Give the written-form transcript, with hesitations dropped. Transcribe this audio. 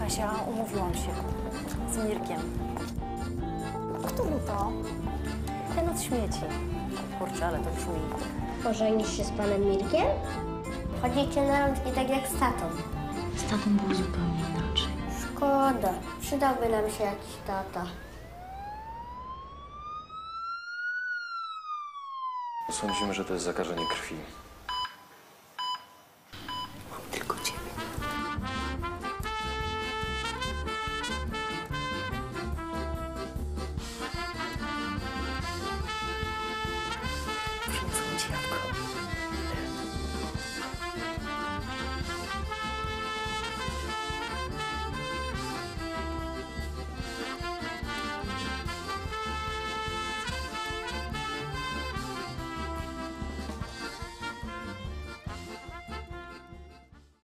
Kasia, umówiłam się z Mirkiem. Który to? Ten od śmieci. Kurczę, ale to brzmi. Pożenisz się z panem Mirkiem? Chodzicie na rączki tak jak z tatą. Z tatą było zupełnie inaczej. Szkoda, przydałby nam się jakiś tata. Sądzimy, że to jest zakażenie krwi.